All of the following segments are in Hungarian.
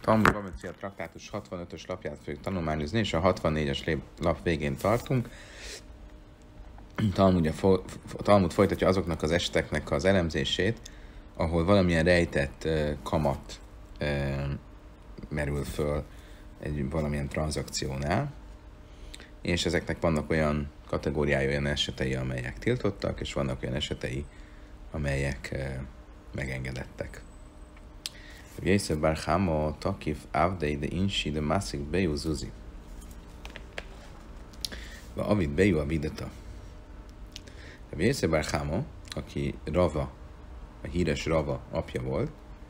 Talmud Baba traktátus 65-ös lapját fogjuk tanulmányozni, és a 64-es lap végén tartunk. Talmud folytatja azoknak az eseteknek az elemzését, ahol valamilyen rejtett kamat merül föl egy valamilyen tranzakciónál, és ezeknek vannak olyan kategóriája, olyan esetei, amelyek tiltottak, és vannak olyan esetei, amelyek megengedettek. Jézsef bar Chama takif avdei de insi de mászik bejú zuzi. Va avid bejú avideta. Jézsef bar Chama, aki Rava, a híres Rava apja volt,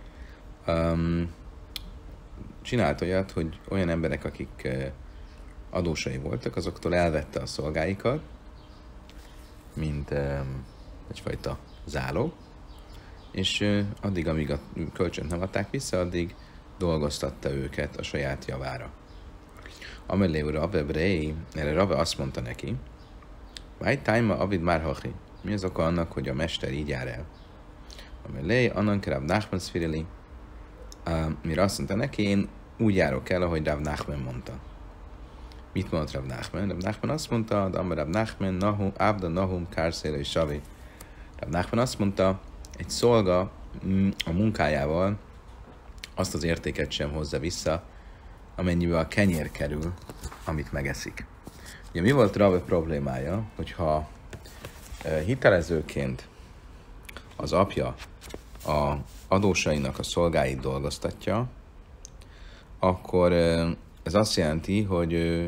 csinált olyat, hogy olyan emberek, akik adósai voltak, azoktól elvette a szolgáikat, mint egyfajta zálog, és addig, amíg a kölcsönt nem adták vissza, addig dolgoztatta őket a saját javára. Amelé Rave Brei, erre Rave azt mondta neki, Váj tájma avid már hachi. Mi az oka annak, hogy a mester így jár el? Amelé, annan Rav Nachman szfirili, mire azt mondta neki, én úgy járok el, ahogy Rav Nachman mondta. Mit mondott Rav Nachman? Rav Nachman azt mondta, Rav Nachman, Abda Nahum, Kárszéle és Savi. Rav Nachman azt mondta, egy szolga a munkájával azt az értéket sem hozza vissza, amennyivel a kenyér kerül, amit megeszik. Ugye mi volt Rave problémája, hogyha hitelezőként az apja a adósainak a szolgáit dolgoztatja, akkor ez azt jelenti, hogy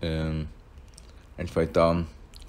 egyfajta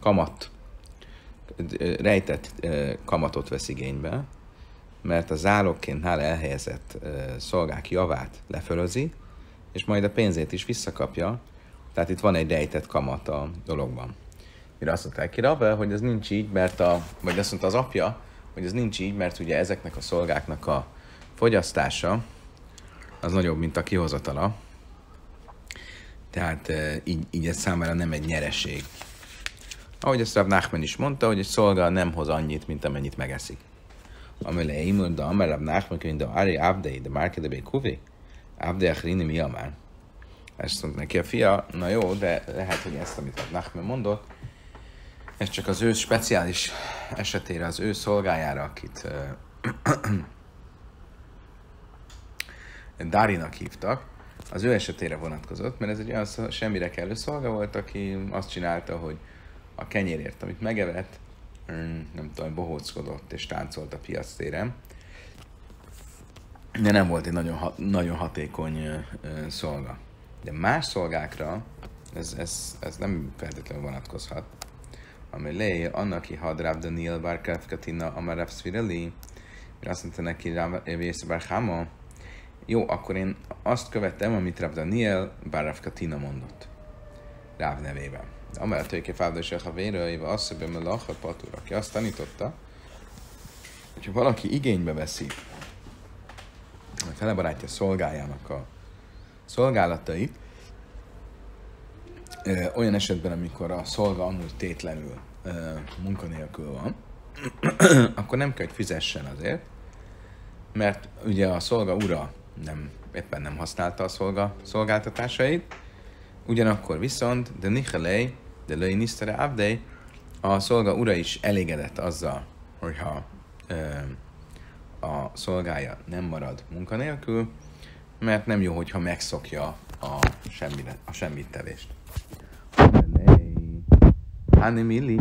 rejtett kamatot vesz igénybe, mert a zálogként nála elhelyezett szolgák javát lefölözi, és majd a pénzét is visszakapja, tehát itt van egy rejtett kamat a dologban. Mire azt mondták ki Rave, hogy ez nincs így, vagy azt mondta az apja, hogy ez nincs így, mert ugye ezeknek a szolgáknak a fogyasztása az nagyobb, mint a kihozatala, tehát így ez számára nem egy nyereség. Ahogy ezt Rav Nachman is mondta, hogy egy szolga nem hoz annyit, mint amennyit megeszik. Amele imur, de amel Rav Nachman könyv, de Ari Abdei, de Márkede Bé Kuvi, Abdei Achrini mi amár. Ezt mondta neki a fia, na jó, de lehet, hogy ezt, amit Rav Nachman mondott, ez csak az ő speciális esetére, az ő szolgájára, akit Dárinak hívtak, az ő esetére vonatkozott, mert ez egy olyan semmire kellő szolga volt, aki azt csinálta, hogy a kenyérért, amit megevett, nem tudom, bohóckodott és táncolt a piactéren, de nem volt egy nagyon hatékony szolga. De más szolgákra ez nem feltétlenül vonatkozhat. Amelé, annak had Rav Daniel bar Katina amar Rav Szvireli, mert azt mondta neki Jézsef bar Chama, jó, akkor én azt követtem, amit Rav Daniel bar Rav Katina mondott. Ráv nevében. Amellett tőké fávdősek a vérőivel azt szöbben a lacha patúr, aki azt tanította, hogyha valaki igénybe veszi a felebarátja szolgájának a szolgálatait, olyan esetben, amikor a szolga amúgy tétlenül munkanélkül van, akkor nem kell, hogy fizessen azért, mert ugye a szolga ura éppen nem használta a szolgáltatásait, ugyanakkor viszont, de nichelei, de löj nisztere abdei, a szolga ura is elégedett azzal, hogyha a szolgája nem marad munkanélkül, mert nem jó, hogyha megszokja a semmittevést. Animili.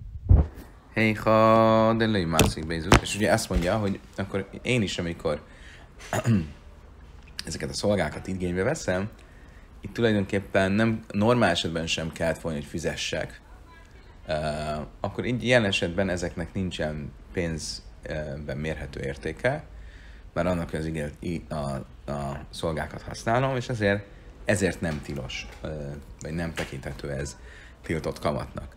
Héha, de löj mászik Jézus. És ugye azt mondja, hogy akkor én is, amikor ezeket a szolgákat igénybe veszem, itt tulajdonképpen nem normál esetben sem kellett volna, hogy fizessek. Akkor így ilyen esetben ezeknek nincsen pénzben mérhető értéke, mert annak az a szolgákat használom, és ezért nem tilos, vagy nem tekinthető ez tiltott kamatnak.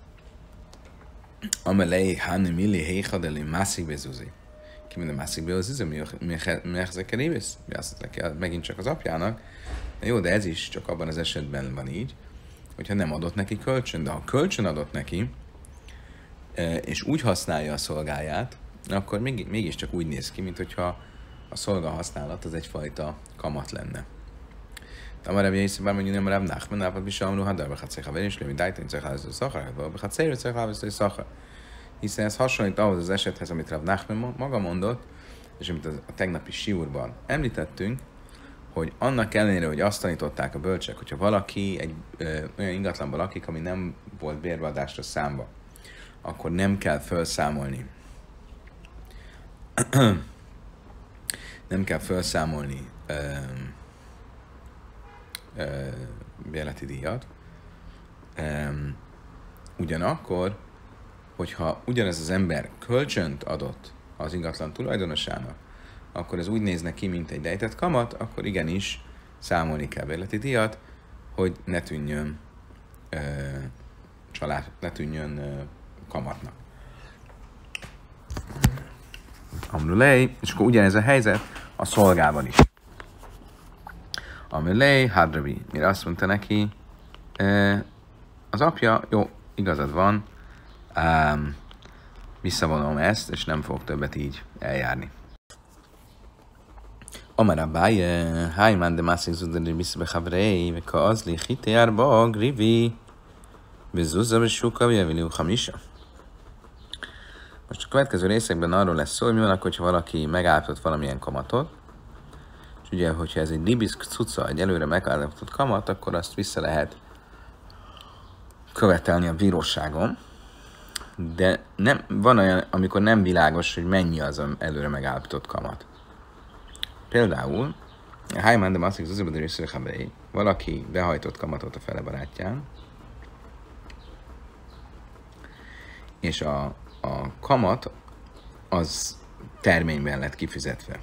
Amelei hani milli héjhadeli mászik bezuzi. Ki minden mászik bezuzi, mi ehzekerébész? Mi azt mondta, megint csak az apjának. Jó, de ez is csak abban az esetben van így, hogyha nem adott neki kölcsön, de ha kölcsön adott neki, és úgy használja a szolgáját, akkor mégiscsak úgy néz ki, mint hogyha a szolga használat az egyfajta kamat lenne. Amarabb Jézsebár mondjuk nem Rav Nachman, Nápad Bisamru, Hadar Bechatszai Haver, és Lévi Dájtani Cechálező Szachar, Bechatszai Cechálező Szachar. Hiszen ez hasonlít ahhoz az esethez, amit Rav Nachman maga mondott, és amit a tegnapi siúrban említettünk, hogy annak ellenére, hogy azt tanították a bölcsek, hogyha valaki egy olyan ingatlanban lakik, ami nem volt bérbeadásra számba, akkor nem kell felszámolni. Nem kell felszámolni bérleti díjat. Ugyanakkor, hogyha ugyanez az ember kölcsönt adott az ingatlan tulajdonosának, akkor ez úgy néz neki, mint egy rejtett kamat, akkor igenis számolni kell bérleti díjat, hogy ne tűnjön ne tűnjön kamatnak. Amrulei, és akkor ugyanez a helyzet a szolgával is. Amrulei, Hadrabi, mire azt mondta neki, az apja, jó, igazad van, visszavonom ezt, és nem fog többet így eljárni. Amar Abaye, Hájmán de mászik zudani vissza behavrei, veka azli hiteárba, grivi, bezuzza besúka, vjevili uchamisa. Most a következő részekben arról lesz szó, hogy mi van akkor, hogyha valaki megállapított valamilyen kamatot, és ugye, hogyha ez egy libiszk cucca, egy előre megállapított kamat, akkor azt vissza lehet követelni a bíróságon, de nem, van olyan, amikor nem világos, hogy mennyi az előre megállapított kamat. Például, Hájmán de mászik zuzibadő részőhabei, valaki behajtott kamatot a fele barátján, és a kamat az terményben lett kifizetve.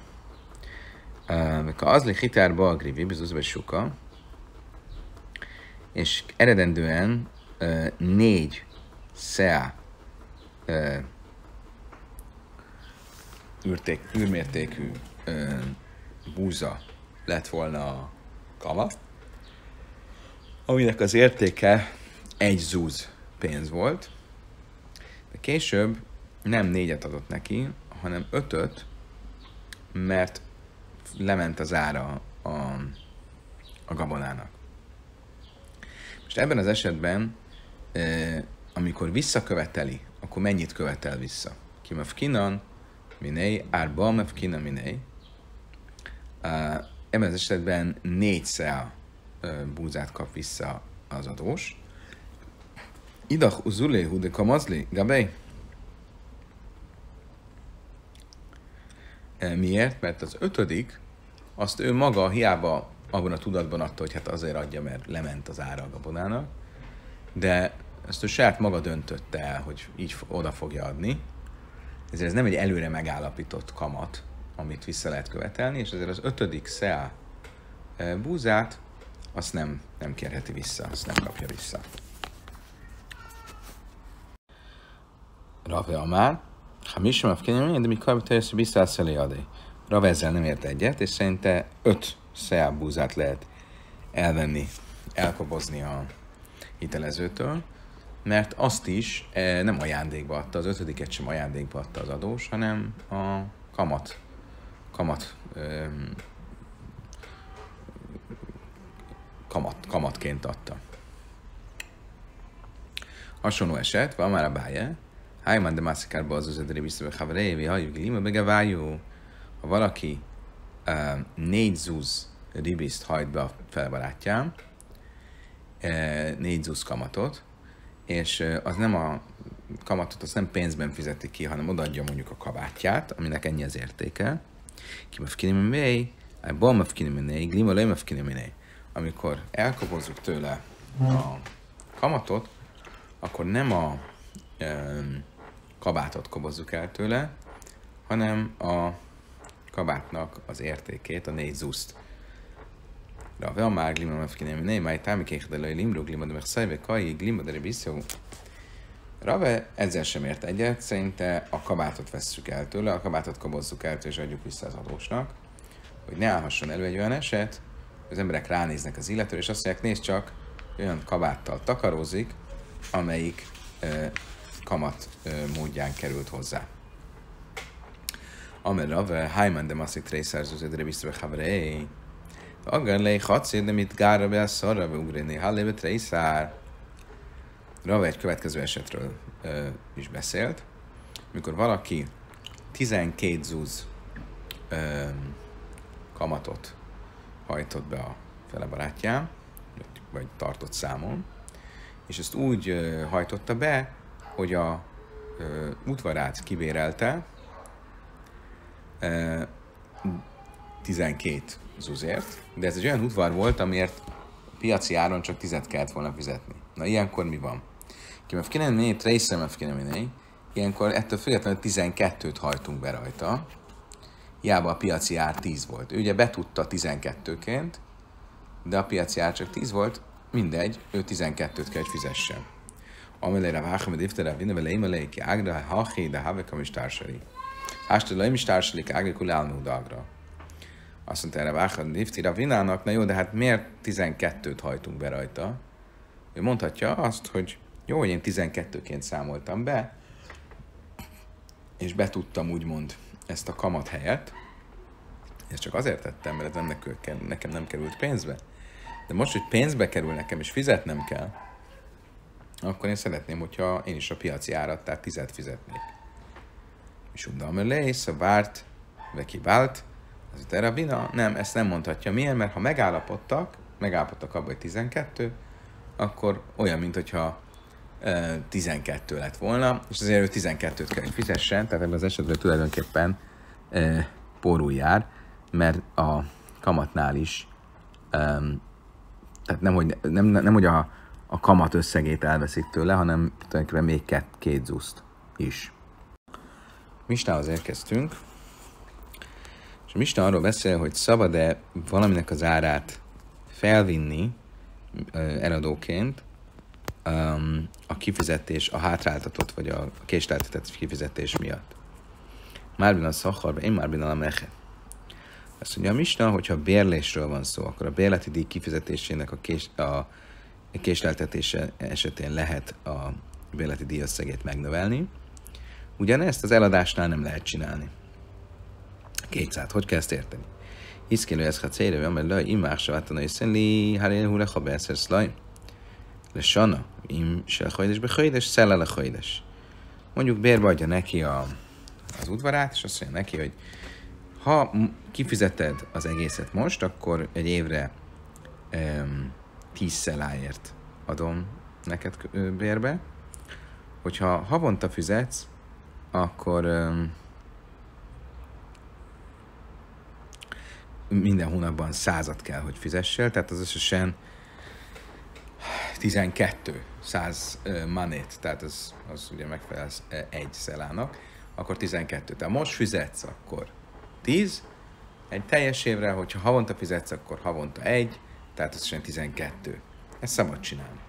Az lé hitárba agrivi, bizuzba suka, és eredendően 4 szea űrmértékű búza lett volna a kamat, aminek az értéke 1 zúz pénz volt, de később nem 4-et adott neki, hanem 5-öt, mert lement az ára a gabonának. Most ebben az esetben, amikor visszaköveteli, akkor mennyit követel vissza? Kimefkinan, miné, árba mefkinan, miné. Ebben az esetben 4 szea búzát kap vissza az adós. Idach uzuléhu de kamazli, gabej. Miért? Mert az 5. azt ő maga hiába abban a tudatban adta, hogy hát azért adja, mert lement az ára a gabonának, de ezt ő saját maga döntötte el, hogy így oda fogja adni. Ezért ez nem egy előre megállapított kamat, amit vissza lehet követelni, és ezért az 5. szea búzát azt nem kérheti vissza, azt nem kapja vissza. Rave Amár, ha mi sem afkényem, de mikor teljesen visszaállsz elé adé. Rave ezzel nem ért egyet, és szerinte 5 szea búzát lehet elvenni, elkobozni a hitelezőtől, mert azt is nem ajándékba adta, az 5. sem ajándékba adta az adós, hanem a kamatként adta. Hasonló eset, van már a báje, Hájmán de mászikárba az özödri visszabe haverévi, hajjuk lima begevájú, ha valaki 4 zúz ribiszt hajt be a felbarátján, 4 zúz kamatot, és az nem a kamatot, azt nem pénzben fizeti ki, hanem odaadja mondjuk a kabátját, aminek ennyi az értéke. Amikor elkobozzuk tőle a kamatot, akkor nem a kabátot kobozzuk el tőle, hanem a kabátnak az értékét, a 4 zuszt. Rave Amár glima mefkinéminé, máj támikékdelői limbró glima de megszájve kajé glima de rebiszó. Rave ezzel sem ért egyet, szerinte a kabátot vesszük el tőle, a kabátot kobozzuk el tőle, és adjuk vissza az adósnak, hogy ne állhasson elő egy olyan eset, az emberek ránéznek az illetőre, és azt mondják, nézd csak, olyan kabáttal takarózik, amelyik kamat módján került hozzá. Amer Rave, Haiman de Maszik Trészerzőződre biztos, hogy haveré. Agar lej hatszér, de mit gára be a szarra beugréni, hallébe Trészár. Rave egy következő esetről is beszélt, mikor valaki 12 zuz kamatot hajtott be a fele barátján, vagy tartott számon, és ezt úgy hajtotta be, hogy a udvarát kibérelte 12 zuzért, de ez egy olyan udvar volt, amiért piaci áron csak 10 kellett volna fizetni. Na ilyenkor mi van? Ilyenkor ettől függetlenül 12-t hajtunk be rajta, hiába a piaci ár 10 volt. Ő ugye betudta 12-ként, de a piaci ár csak 10 volt, mindegy, ő 12-t kell, hogy fizessen. Amelére váhamed iftere vinne imelé ki ágra, haché, de havekam is társali. Ástőlőim is társalik ágra, kulálnód ágra. Azt mondta erre váhamed iftire vinának, na jó, de hát miért 12-t hajtunk be rajta? Ő mondhatja azt, hogy jó, hogy én 12-ként számoltam be, és betudtam úgymond ezt a kamat helyet. Ezt csak azért tettem, mert ez nekem nem került pénzbe. De most, hogy pénzbe kerül nekem, és fizetnem kell, akkor én szeretném, hogyha én is a piaci árat, tehát 10-et fizetnék. És undalmer lész, a várt, veki vált, az itt erre a vina, nem, ezt nem mondhatja. Miért? Mert ha megállapodtak abban, hogy 12, akkor olyan, mint hogyha 12 lett volna, és azért ő 12-t kell, hogy fizessen, tehát ebben az esetben tulajdonképpen pórul jár, mert a kamatnál is, tehát nem hogy a kamat összegét elveszik tőle, hanem tulajdonképpen még két zuszt is. Misnához érkeztünk, és a Misna arról beszél, hogy szabad-e valaminek az árát felvinni eladóként a kifizetés, a hátráltatott vagy a késleltetett kifizetés miatt. Márbin a szakharba, én márbin a meche. Azt mondja a Misna, hogyha bérlésről van szó, akkor a bérleti díj kifizetésének a késleltetése esetén lehet a bérleti díj összegét megnövelni. Ugyanezt az eladásnál nem lehet csinálni. 200. Hogy kell ezt érteni? Hiszkélő ez ha célja, mert le imás savátana és szenli, hárén húle ha beszél szlaj. Le sana, im se hajdes be hajdes, szelle le hajdes. Mondjuk bérbe adja neki az udvarát, és azt mondja neki, hogy ha kifizeted az egészet most, akkor egy évre 10 szeláért adom neked bérbe. Hogyha havonta fizetsz, akkor minden hónapban 100-at kell, hogy fizessél, tehát az összesen 12 100 manét, tehát az ugye megfelel egy szelának, akkor 12. Tehát most fizetsz, akkor 10, egy teljes évre, hogyha havonta fizetsz, akkor havonta 1, tehát összesen 12. Ezt szabad csinálni.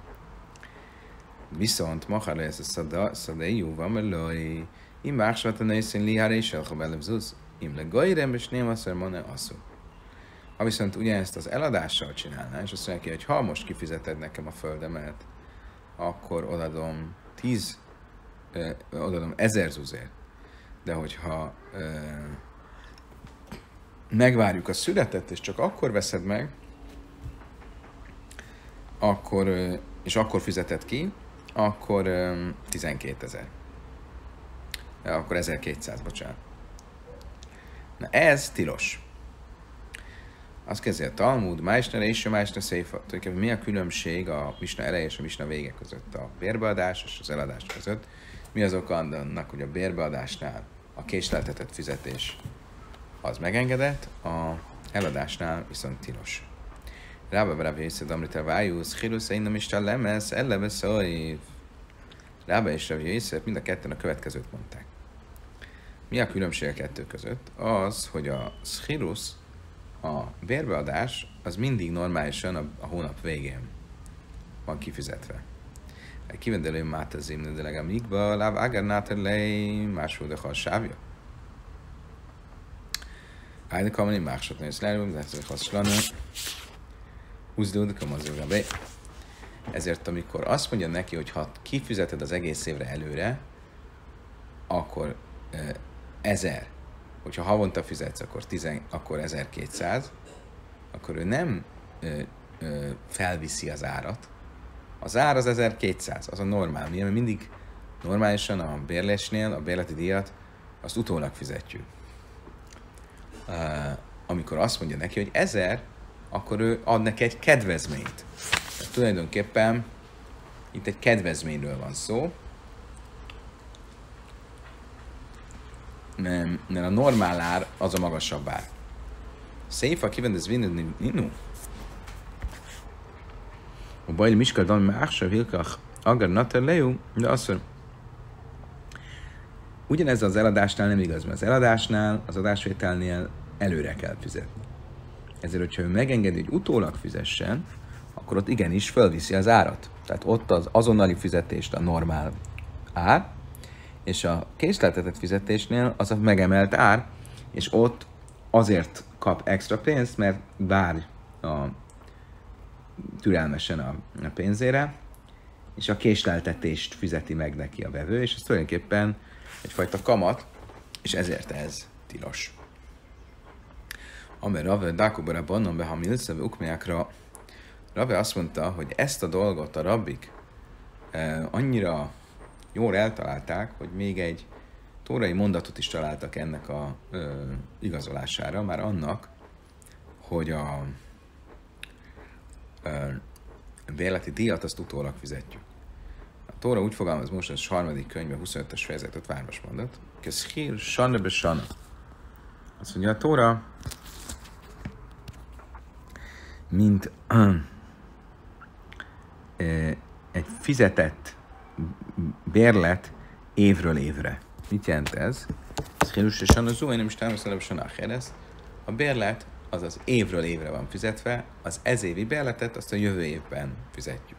Viszont mahar ez a szadai jóval, mert loj, én másolat a nőszín lihára és elhabelevzuz, én le gajrem, és nem azt mondja, asszú. Ha viszont ugyanezt az eladással csinálná, és azt mondja ki, hogy ha most kifizeted nekem a földemet, akkor odadom 1000 zuzért. De hogyha megvárjuk a születet, és csak akkor veszed meg, és akkor fizeted ki, akkor 12 000. Akkor 1200, bocsánat. Na ez tilos. Azt kezdi a Talmud, Májsner és a Májsner Széfa. Mi a különbség a Misna eleje és a Misna vége között? A bérbeadás és az eladás között. Mi az oka annak, hogy a bérbeadásnál a késleltetett fizetés az megengedett, a eladásnál viszont tilos. Rába Rabbi Yosef Amrita Vájusz, Chilusz Einam Isten Lemesz, Elleve Szaiv. Rába és Rabbi Yosef mind a ketten a következőt mondták. Mi a különbség a kettő között? Az, hogy a Chilusz, a bérbeadás, az mindig normálisan a hónap végén van kifizetve. Kivendelő máta zimne, de legalább mikba, láv ágár náter lej, másfél de sávja. Ájde kamani másod néz lelőm, de ez hasonló. Húzdódik a mazóra be. Ezért amikor azt mondja neki, hogy ha kifizeted az egész évre előre, akkor 1000 hogyha havonta fizetsz, akkor 1200, akkor ő nem felviszi az árat. Az ár az 1200, az a normál. Mi mindig normálisan a bérlésnél a bérleti díjat azt utólag fizetjük. Amikor azt mondja neki, hogy 1000, akkor ő ad neki egy kedvezményt. Tehát tulajdonképpen itt egy kedvezményről van szó, mert a normál ár az a magasabb ár. Széfa kivendez vinni ninu. A bajli miskar dan mása vilkach agar nater lejú, de azt mondja, ugyanez az eladásnál nem igaz, mert az eladásnál, az adásvételnél előre kell fizetni. Ezért, hogyha ő megengedi, hogy utólag fizessen, akkor ott igenis fölviszi az árat. Tehát ott az azonnali fizetést a normál ár, és a késleltetett fizetésnél az a megemelt ár, és ott azért kap extra pénzt, mert vár türelmesen a pénzére, és a késleltetést fizeti meg neki a vevő, és ez tulajdonképpen egyfajta kamat, és ezért ez tilos. Amer Rave Dákubara Bannon be Hamilszeve Ukmeákra, Rave azt mondta, hogy ezt a dolgot a rabbik annyira jól eltalálták, hogy még egy tórai mondatot is találtak ennek a igazolására, már annak, hogy a bérleti díjat azt utólag fizetjük. A Tóra úgy fogalmaz most, az harmadik könyve, 25-ös fejezetet vármas mondat, Keszhír sanne be sanne. Azt mondja, a Tóra mint egy fizetett bérlet évről évre. Mit jelent ez? A bérlet az az évről évre van fizetve, az ezévi bérletet azt a jövő évben fizetjük.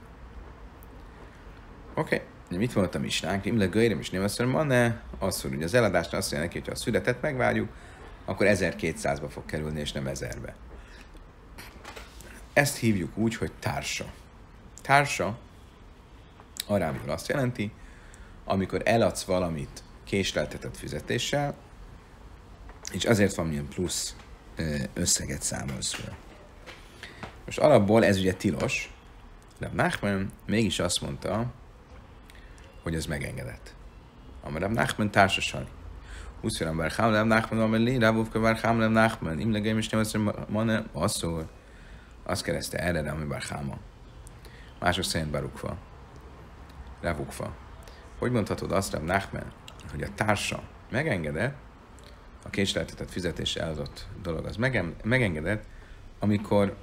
Oké, mit mondott a misnánk? Imle göjrem is néveszem, ne az, hogy az eladásnál azt mondja neki, hogy ha a születet megvárjuk, akkor 1200-ba fog kerülni, és nem 1000-be. Ezt hívjuk úgy, hogy társa. Társa arámból azt jelenti, amikor eladsz valamit késleltetett fizetéssel, és azért van milyen plusz összeget számolsz fel. Most alapból ez ugye tilos, de Nachman mégis azt mondta, hogy ez megengedett. Amarab Nachman társaság. Úszfélem bár Hámlem Nachman, amely Rábovka bár Hámlem Nachman, imlegeim is nem azt mondja, asszor. Azt kereszte erre, de ami bár Háma. Mások szerint Barukva. Rávukva. Hogy mondhatod azt, Rab Nachman, hogy a társa megengedett, a késleltetett fizetés eladott dolog az megengedett, amikor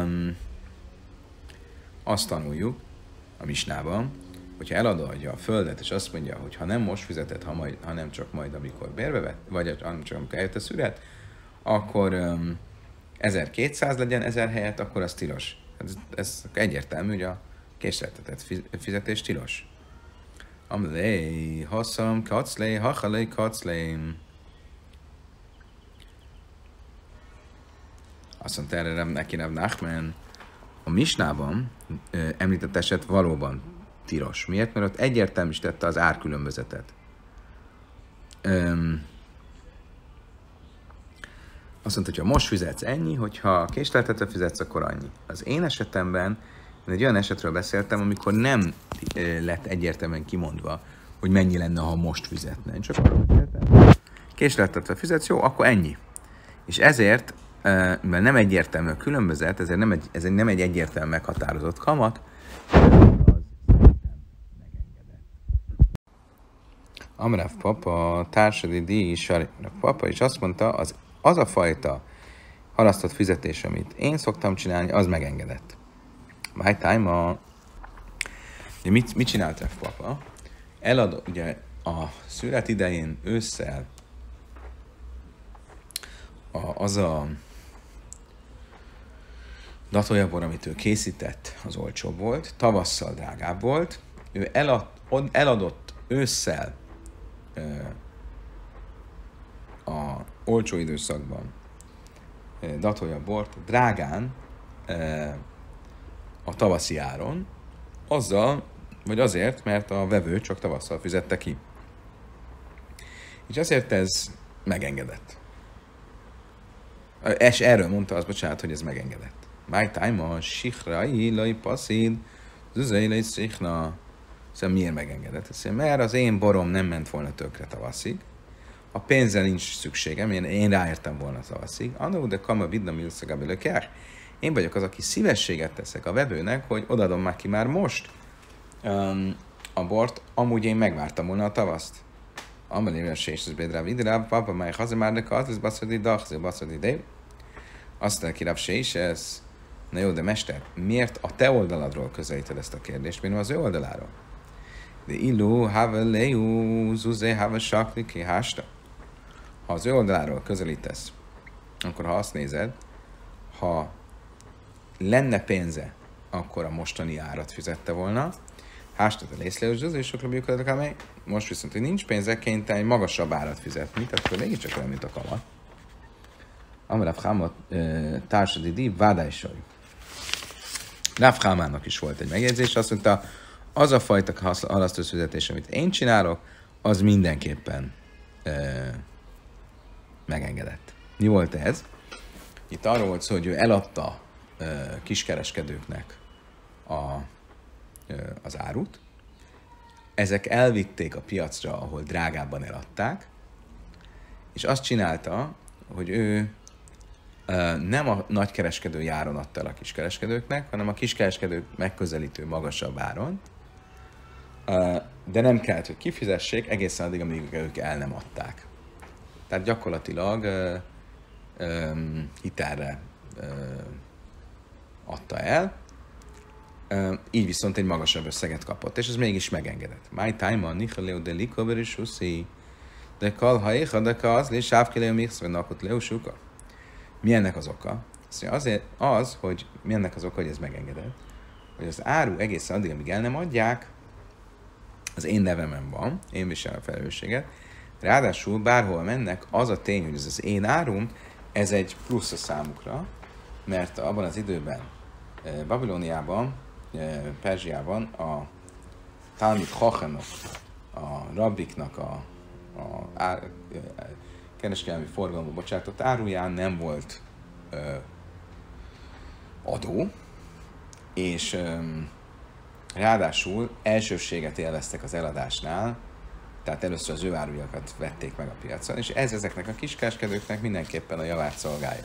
azt tanuljuk a misnában, hogyha eladja a földet, és azt mondja, hogy ha nem most fizetett, hanem csak majd, amikor bérbe vett, vagy csak amikor eljött a szület, akkor 1200 legyen 1000 helyett, akkor az tilos. Ez egyértelmű, hogy a késleltetett fizetés tilos. Amlé, haszam, kaclé, hachalé, kaclém. Azt mondta erre neki Rab Nachman, a misnában említett eset valóban tilos. Miért? Mert ott egyértelműsítette az árkülönbözetet. Azt mondta, hogy ha most fizetsz ennyi, hogyha késleltetve fizetsz, akkor annyi. Az én esetemben én egy olyan esetről beszéltem, amikor nem lett egyértelműen kimondva, hogy mennyi lenne, ha most fizetne. Én csak arról beszéltem. Késleltetve fizetsz, jó, akkor ennyi. És ezért, mert nem egyértelmű a különbözet, ezért ez nem egy egyértelmű meghatározott kamat, Amrav papa, társadi díj, Saripnak papa, és azt mondta, az a fajta halasztott fizetés, amit én szoktam csinálni, az megengedett. My time mit csinált Rav papa? Eladott, ugye a szület idején ősszel az a datójabor, amit ő készített, az olcsóbb volt, tavasszal drágább volt, ő eladott ősszel a olcsó időszakban datójabort drágán a tavaszi áron, azzal, vagy azért, mert a vevő csak tavasszal fizette ki. És azért ez megengedett. És erről mondta az, bocsánat, hogy ez megengedett. My time a sikrai, lai passzid, zuzai, lai szichna. Szóval miért megengedett? Szóval, mert az én borom nem ment volna tökre tavaszig, a pénzzel nincs szükségem, én ráértem volna tavaszig. Anno, de kama vidna milszagabilökják. Én vagyok az, aki szívességet teszek a vevőnek, hogy odadom már ki már most a bort, amúgy én megvártam volna a tavaszt. Amelében se is az bédráv idráv, papa máj hazamárnak az, ez baszadi dach, baszadi dé. Aztán kirab se is ez. Na jó, de mester, miért a te oldaladról közelíted ezt a kérdést, miért nem az ő oldaláról? De illu, have leju, zuzé, have sakli, ki hásta. Ha az ő oldaláról közelítesz, akkor ha azt nézed, ha lenne pénze, akkor a mostani árat fizette volna. Hástat a lészleus zuzé, és sok labjukat amely. Most viszont, hogy nincs pénze, kénytelen egy magasabb árat fizetni, tehát akkor mégiscsak olyan, mint a kamat. Amarav Háma társadi díj, vádájsaj. Rav Hámának is volt egy megjegyzés, azt mondta, az a fajta halasztós fizetés, amit én csinálok, az mindenképpen megengedett. Mi volt ez? Itt arról volt szó, hogy ő eladta kiskereskedőknek az árut, ezek elvitték a piacra, ahol drágábban eladták, és azt csinálta, hogy ő nem a nagykereskedő áron adta el a kiskereskedőknek, hanem a kiskereskedők megközelítő magasabb áron, de nem kellett, hogy kifizessék egészen addig, amíg ők el nem adták. Tehát gyakorlatilag hitelre adta el, így viszont egy magasabb összeget kapott, és ez mégis megengedett. My time on Nichaleo de Likover is Huszi, de Kalhaéha, de Kazli, Sávkeleo Mixve Nakot Leusuka. Mi ennek az oka? Azért az, hogy mi ennek az oka, hogy ez megengedett, hogy az áru egészen addig, amíg el nem adják, az én nevemen van, én viselem a felelősséget, ráadásul bárhol mennek, az a tény, hogy ez az én árum, ez egy plusz a számukra, mert abban az időben, Babilóniában, Perzsiában a Talmid Chachamok, a rabbiknak a kereskedelmi forgalomba bocsátott áruján nem volt adó, és ráadásul elsőbséget élveztek az eladásnál, tehát először az ő árujakat vették meg a piacon, és ez ezeknek a kiskereskedőknek mindenképpen a javát szolgálja.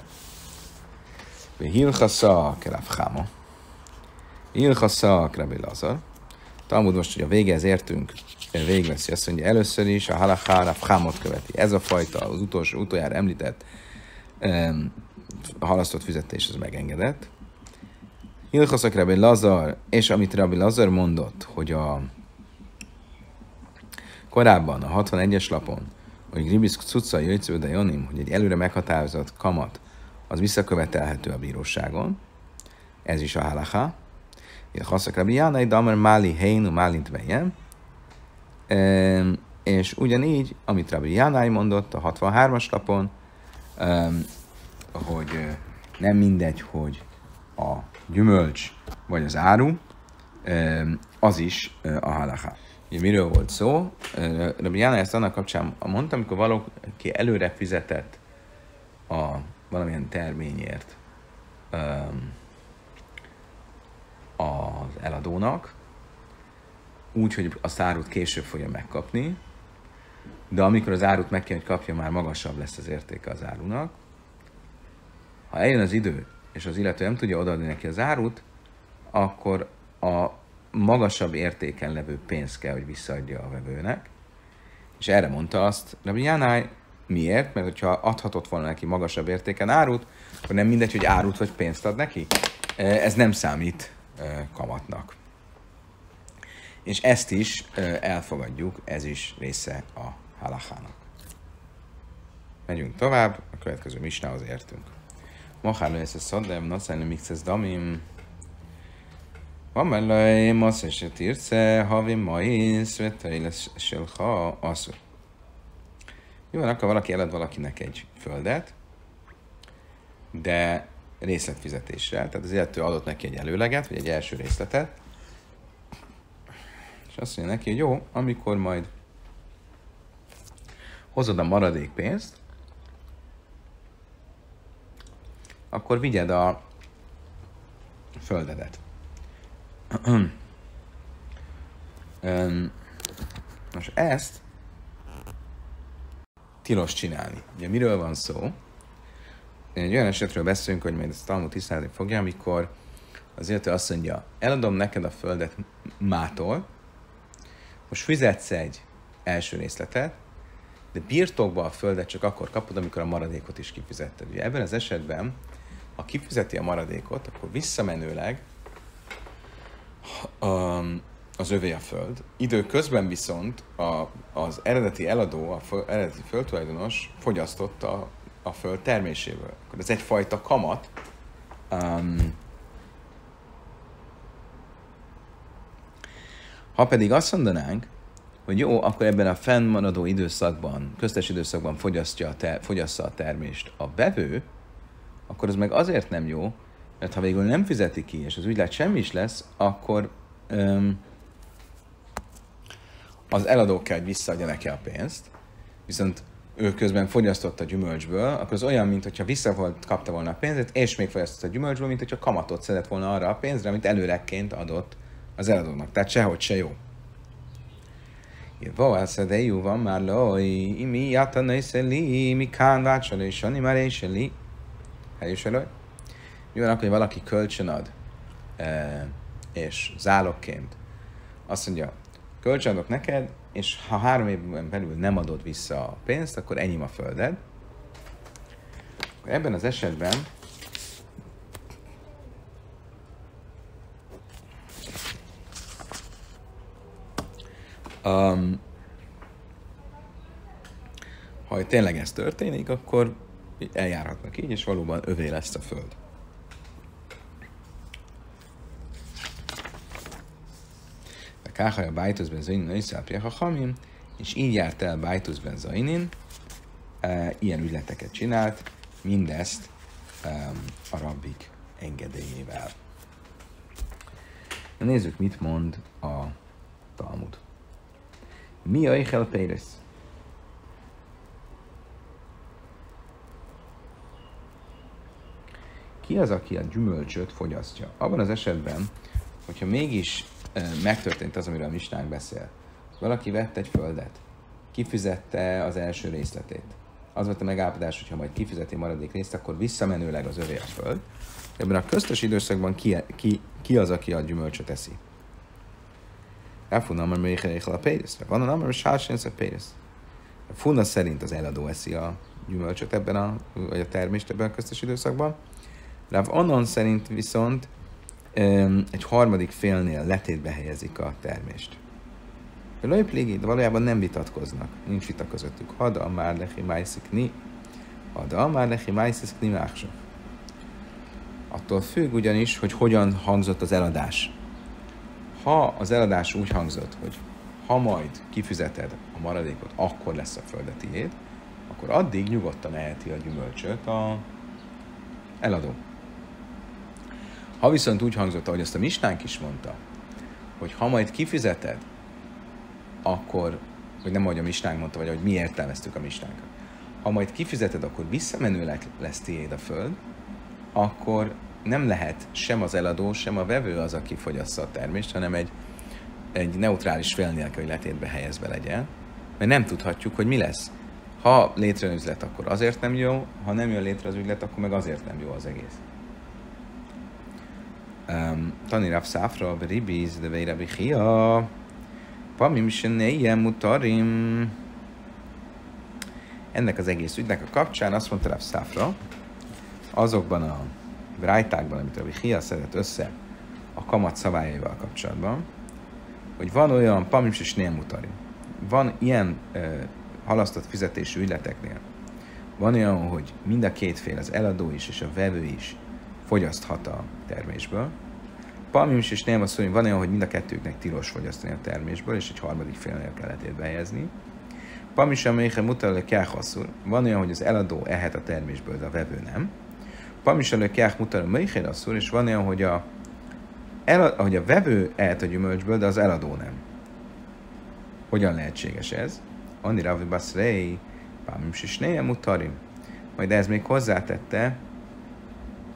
Hilchasza Rav Háma. Hilchasza Rabbi Lazar. Talmud most, hogy a végéhez értünk, végveszi azt mondja, először is a halachá Rav Hámot követi. Ez a fajta, az utoljára említett halasztott fizetés, az megengedett. Hilchaszak Rabbi Lazar, és amit Rabbi Lazar mondott, hogy korábban a 61-es lapon, hogy Gribiszk Cucca Jöjcő de Jonim, hogy egy előre meghatározott kamat, az visszakövetelhető a bíróságon. Ez is a halacha. Hilchaszak Rabbi Jánai, Damer Máli Heinu Málint Vejem. És ugyanígy, amit Rabbi Jánai mondott a 63-as lapon, hogy nem mindegy, hogy a gyümölcs vagy az áru, az is a halacha. Ugye miről volt szó? Rabbi Jánai ezt annak kapcsán mondta, amikor valaki előre fizetett a valamilyen terményért az eladónak, úgy, hogy az árut később fogja megkapni, de amikor az árut meg kell, hogy kapja, már magasabb lesz az értéke az árunak. Ha eljön az idő, és az illető nem tudja odaadni neki az árut, akkor a magasabb értéken levő pénzt kell, hogy visszaadja a vevőnek. És erre mondta azt Rabbi Jánai, miért? Mert hogyha adhatott volna neki magasabb értéken árut, akkor nem mindegy, hogy árut vagy pénzt ad neki. Ez nem számít kamatnak. És ezt is elfogadjuk, ez is része a halachának. Megyünk tovább, a következő misnához értünk. Mohárló ez a szadlem, naszállni mixes damim. Van mellé, masz eset írce, havi maisz, veteiles selha, aszur. Jó, akkor valaki elad valakinek egy földet, de részletfizetésre. Tehát az illető adott neki egy előleget, vagy egy első részletet, és azt mondja neki, hogy jó, amikor majd hozod a maradék pénzt, akkor vigyed a földedet. Most ezt tilos csinálni. Ugye miről van szó? Egy olyan esetről beszélünk, hogy majd ezt Talmud tisztázni fogja, amikor az illető azt mondja, eladom neked a földet mától, most fizetsz egy első részletet, de birtokba a földet csak akkor kapod, amikor a maradékot is kifizetted. Ugye ebben az esetben, ha kifizeti a maradékot, akkor visszamenőleg az övé a föld. Időközben viszont az eredeti eladó, az eredeti földtulajdonos fogyasztotta a föld terméséből. Akkor ez egyfajta kamat. Ha pedig azt mondanánk, hogy jó, akkor ebben a fennmaradó időszakban, köztes időszakban fogyassza a termést a vevő, akkor az meg azért nem jó, mert ha végül nem fizeti ki, és az ügylet semmi is lesz, akkor az eladó kell, hogy visszaadja neki a pénzt, viszont ő közben fogyasztott a gyümölcsből, akkor az olyan, mintha kapta volna a pénzét, és még fogyasztott a gyümölcsből, mint hogyha kamatot szedett volna arra a pénzre, amit előrekként adott az eladónak. Tehát sehogy se jó. Vasszadéjú van már loj, mi játanai szeli, mi kán vácsalai, sani már én seli. Helyes elő. Mi van akkor, hogy valaki kölcsön ad, és zálogként azt mondja, kölcsönadok neked, és ha 3 évben belül nem adod vissza a pénzt, akkor enyém a földed. Akkor ebben az esetben ha tényleg ez történik, akkor eljárhatnak így, és valóban övé lesz a föld. A káhaja bájtusz ben zainin összeállpja hachamim, és így járt el bájtusz ben zainin, ilyen ügyleteket csinált, mindezt a rabbik engedélyével. Na nézzük, mit mond a Talmud. Mi a Eichel Pérez? Ki az, aki a gyümölcsöt fogyasztja? Abban az esetben, hogyha mégis megtörtént az, amiről a misnánk beszél. Valaki vett egy földet, kifizette az első részletét. Az volt a megállapodás, hogyha majd kifizeti a maradék részt, akkor visszamenőleg az övé a föld. Ebben a köztes időszakban ki az, aki a gyümölcsöt eszi? Elfúnna, mert Eichel a Pérez. Van a namar, sársénsz a Pérez. A Funa szerint az eladó eszi a gyümölcsöt vagy a termést ebben a köztes időszakban. Rav Anan szerint viszont egy harmadik félnél letétbe helyezik a termést. De valójában nem vitatkoznak, nincs vita közöttük. Hada már lehi májszikni, hada már lehi májszikni máksa. Attól függ ugyanis, hogy hogyan hangzott az eladás. Ha az eladás úgy hangzott, hogy ha majd kifizeted a maradékot, akkor lesz a földet tiéd, akkor addig nyugodtan eheti a gyümölcsöt a eladó. Ha viszont úgy hangzott, ahogy azt a misnánk is mondta, hogy ha majd kifizeted, akkor, vagy nem ahogy a misnánk mondta, vagy ahogy mi értelmeztük a misnánkat, ha majd kifizeted, akkor visszamenőleg lesz tiéd a föld, akkor nem lehet sem az eladó, sem a vevő az, aki fogyassza a termést, hanem egy neutrális fél nélkül, hogy letétbe helyezve legyen, mert nem tudhatjuk, hogy mi lesz. Ha létrejön üzlet, akkor azért nem jó, ha nem jön létre az ügylet, akkor meg azért nem jó az egész. Tani Rav Szafra, Beribiz, de Vei Rabbi Chia, Pamim Seneiem Mutarim. Ennek az egész ügynek a kapcsán azt mondta Rav Szafra, azokban a brájtákban, amit Rabbi Chia szedett össze a kamat szabályaival kapcsolatban, hogy van olyan Pamim Seneiem Mutarim. Van ilyen halasztott fizetésű ügyleteknél. Van olyan, hogy mind a két fél, az eladó is és a vevő is fogyaszthat a termésből. Palmim is nem azt mondja, hogy van olyan, hogy mind a kettőknek tilos fogyasztani a termésből, és egy harmadik félnél kell letétbe helyezni. Palmim sem méhe mutalja kjáhaszul. Van olyan, hogy az eladó ehet a termésből, de a vevő nem. Palmim sem kjáh mutalja méhe asszul, és van olyan, hogy a vevő ehet a gyümölcsből, de az eladó nem. Hogyan lehetséges ez? Anni Ravi Basrei, Palmim sem mutarim. Majd ez még hozzátette,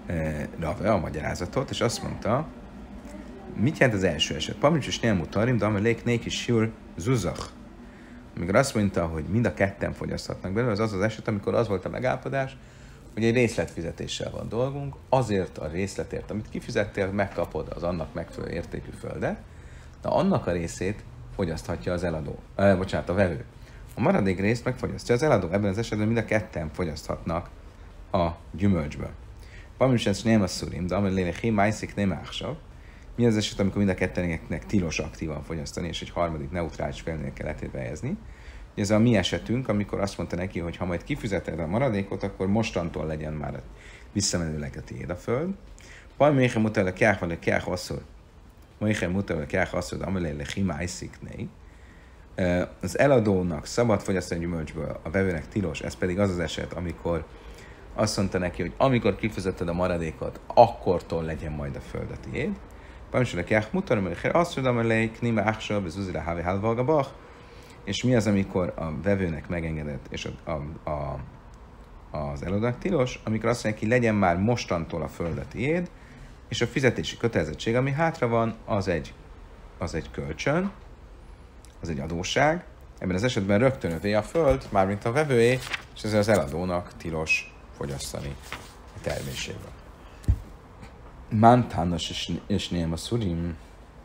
Rave a magyarázatot, és azt mondta, mit jelent az első eset? Pamics és nem utarim, de amelék nék is jól zuzach. Amikor azt mondta, hogy mind a ketten fogyaszthatnak belőle, az az eset, amikor az volt a megállapodás, hogy egy részletfizetéssel van dolgunk, azért a részletért, amit kifizettél, megkapod az annak megfelelő értékű földet, de annak a részét fogyaszthatja az eladó, a vevő. A maradék részt megfogyasztja az eladó. Ebben az esetben mind a ketten fogyaszthatnak a gyümölcsből. Pamics és nem a szurim, de amelé hi májszik nem áhsav. Mi az eset, amikor mind a ketteneknek tilos aktívan fogyasztani, és egy harmadik neutrális félnél kellett helyezni. Ez a mi esetünk, amikor azt mondta neki, hogy ha majd kifizeted a maradékot, akkor mostantól legyen már visszamenőleg a tiéd a föld. Pamics mutal a kják van a kják asszor. Pamics mutal a kják asszor, de amelé hi májszik nei. Az eladónak szabad fogyasztani gyümölcsből, a vevőnek tilos, ez pedig az az eset, amikor azt mondta neki, hogy amikor kifizeted a maradékot, akkortól legyen majd a föld a tiéd. Pamisolek jár mutatom, hogy azt mondom, hogy knime áksol, bezuzira hávi hálvalgabach, és mi az, amikor a vevőnek megengedett, és az eladónak tilos, amikor azt mondja, hogy legyen már mostantól a föld a tiéd, és a fizetési kötelezettség, ami hátra van, az egy kölcsön, az egy adósság. Ebben az esetben rögtön övé a föld, mármint a vevőé, és ezzel az eladónak tilos fogyasztani a terméséből. Mántános és nem a szurim.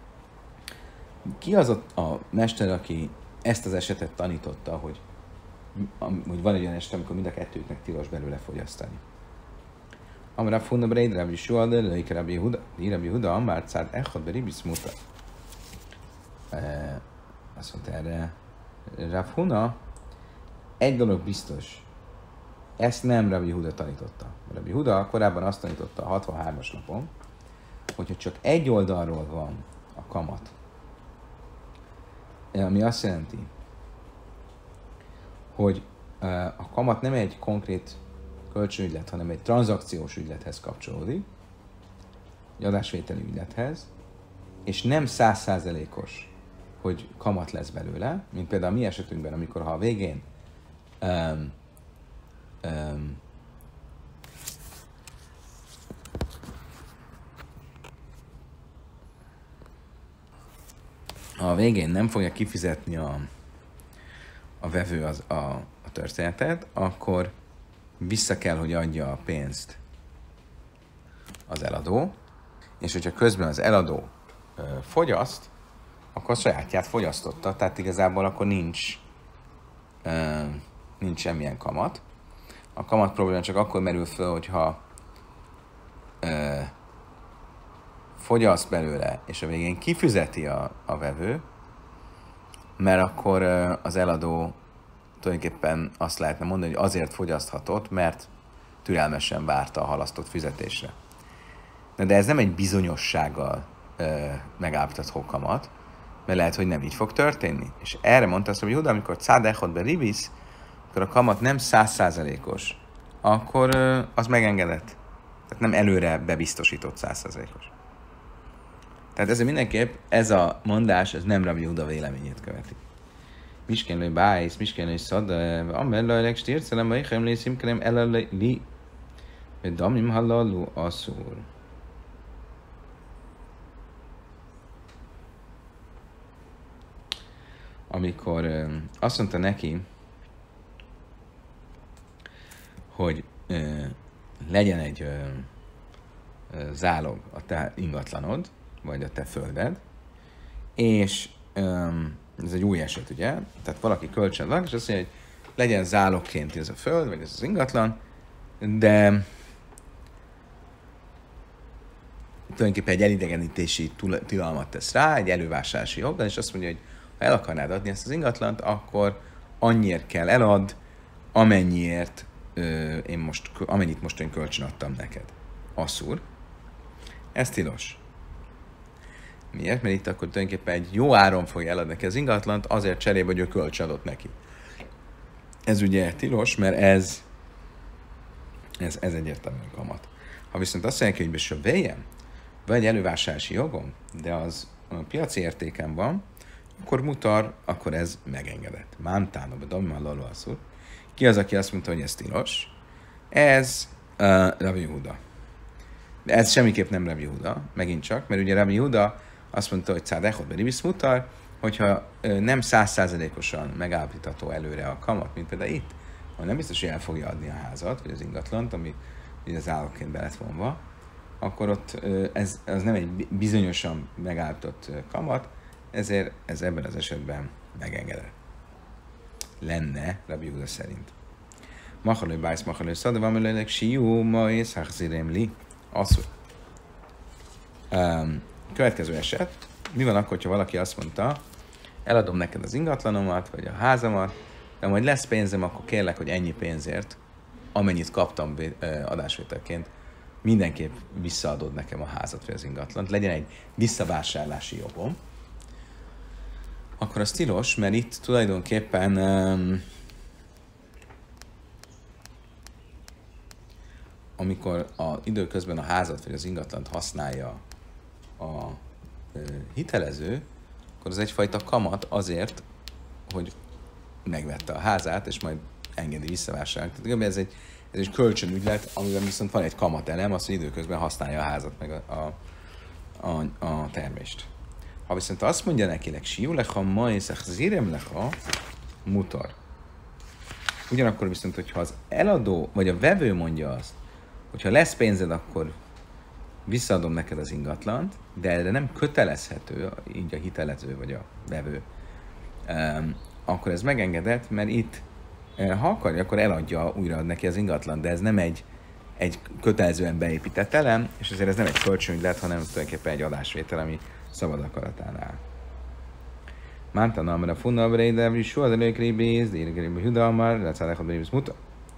Ki az a mester, aki ezt az esetet tanította, hogy van egy olyan eset, amikor mind a kettőknek tilos belőle fogyasztani? Amra funna breid Rabbi Shua de Leik Rabbi Huda, Amár Cád Echad Beribis Muta. Azt mondta erre, Rav Huna, egy dolog biztos, ezt nem Rabbi Huda tanította. Rabbi Huda korábban azt tanította a 63-as napon, hogyha csak egy oldalról van a kamat, ami azt jelenti, hogy a kamat nem egy konkrét kölcsönügylet, hanem egy tranzakciós ügylethez kapcsolódik, egy adásvételi ügylethez, és nem 100%-os, hogy kamat lesz belőle, mint például a mi esetünkben, amikor ha a végén ha a végén nem fogja kifizetni a vevő a történetet, akkor vissza kell, hogy adja a pénzt az eladó, és hogyha közben az eladó fogyaszt, akkor a sajátját fogyasztotta, tehát igazából akkor nincs semmilyen kamat. A kamat probléma csak akkor merül föl, hogyha fogyaszt belőle, és a végén kifizeti a vevő, mert akkor az eladó tulajdonképpen azt lehetne mondani, hogy azért fogyaszthatott, mert türelmesen várta a halasztott fizetésre. De ez nem egy bizonyossággal megállapítható kamat, mert lehet, hogy nem így fog történni. És erre mondta azt, hogy Huda, amikor cád echad beribis, akkor a kamat nem 100%-os, akkor az megengedett. Tehát nem előre bebiztosított 100%-os. Tehát ezért mindenképp ez a mondás, ez nem Rabbi Huda véleményét követi. Miskenlői bájsz, miskenlői szad, amellajlek stírcelem, aichem lészim kerem eleli, vagy damim halallu asszúr. Amikor azt mondta neki, hogy legyen egy zálog a te ingatlanod, vagy a te földed, és ez egy új eset, ugye? Tehát valaki kölcsön van, és azt mondja, hogy legyen zálogként ez a föld, vagy ez az ingatlan, de tulajdonképpen egy elidegenítési tilalmat tesz rá, egy elővásárlási joggal, és azt mondja, hogy ha el akarnád adni ezt az ingatlant, akkor annyiért kell elad, amennyiért amennyit most én kölcsön adtam neked. Asszúr. Ez tilos. Miért? Mert itt akkor tulajdonképpen egy jó áron fogja eladni neki az ingatlant, azért cserébe, hogy ő kölcsön adott neki. Ez ugye tilos, mert ez egyértelműen kamat. Ha viszont azt mondják, hogy besövéljem, vagy elővásárlási jogom, de az a piaci értéken van, akkor mutar, akkor ez megengedett. Mántán, a dammal laluaszul. Ki az, aki azt mondta, hogy ez tilos? Ez Rabbi Huda. De ez semmiképp nem Rabbi Yehuda, megint csak, mert ugye Rabbi Yehuda azt mondta, hogy Cád Echod Beribis Mutar, hogyha nem 100%-osan megállapítható előre a kamat, mint például itt, hogy nem biztos, hogy el fogja adni a házat, vagy az ingatlant, ami az állóként be lett vonva, akkor ott az nem egy bizonyosan megállapított kamat, ezért ez ebben az esetben megengedett. Lenne Rabbi Yehuda szerint. Machalő bájsz, machalő szada, van mellőnek siú, majsz, hachzirém li. Asszú. Következő eset. Mi van akkor, ha valaki azt mondta, eladom neked az ingatlanomat, vagy a házamat, de majd lesz pénzem, akkor kérlek, hogy ennyi pénzért, amennyit kaptam adásvételként, mindenképp visszaadod nekem a házat, vagy az ingatlant, legyen egy visszavásárlási jogom, akkor az tilos, mert itt tulajdonképpen amikor időközben a házat vagy az ingatlant használja a hitelező, akkor az egyfajta kamat azért, hogy megvette a házát, és majd engedi visszavásárolni. Tehát ez egy kölcsönügylet, amiben viszont van egy kamatelem, az, hogy időközben használja a házat, meg a termést. Ha viszont azt mondja nekileg, siú lecha, majszach zirem lecha, mutar. Ugyanakkor viszont, hogyha az eladó, vagy a vevő mondja azt, hogyha lesz pénzed, akkor visszaadom neked az ingatlant, de erre nem kötelezhető, így a hitelező vagy a vevő, akkor ez megengedett, mert itt, ha akarja, akkor eladja, újraad neki az ingatlan, de ez nem egy kötelezően beépített elem, és ezért ez nem egy kölcsönügylet, hanem tulajdonképpen egy adásvétel, ami szabad akaratánál. Mánta amra funna abreide, és soha az előkrébéz, de érgrébe hudalmar, lecállákod berébiz muta.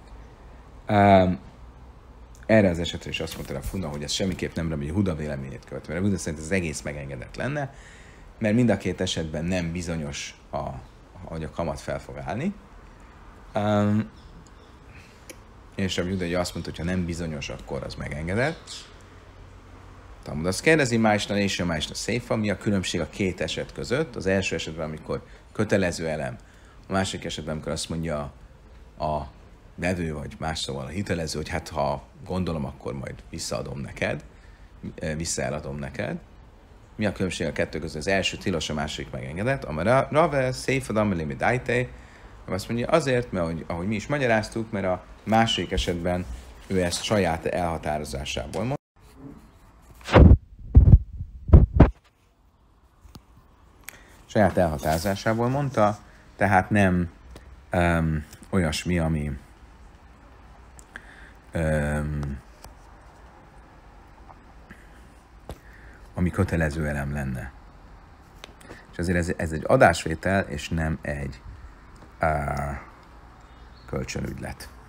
Erre az esetre is azt mondta a Funa, hogy ez semmiképp nem Rabbi Yehuda véleményét költ, mert a Yehuda szerint ez egész megengedett lenne, mert mind a két esetben nem bizonyos, hogy a kamat fel fog állni. És Rabbi Yehuda azt mondta, hogy ha nem bizonyos, akkor az megengedett. Talmud azt kérdezi, Májsna és a Májsna széfa, mi a különbség a két eset között? Az első esetben, amikor kötelező elem, a másik esetben, amikor azt mondja a vevő, vagy más szóval a hitelező, hogy hát ha gondolom, akkor majd visszaeladom neked. Mi a különbség a kettő között? Az első tilos, a másik megengedett. Amara rave széfad amelimi dájté, azt mondja azért, mert ahogy mi is magyaráztuk, mert a másik esetben ő ezt saját elhatározásából mondta. Saját elhatározásából mondta, tehát nem olyasmi, ami kötelező elem lenne. És azért ez egy adásvétel, és nem egy kölcsönügylet.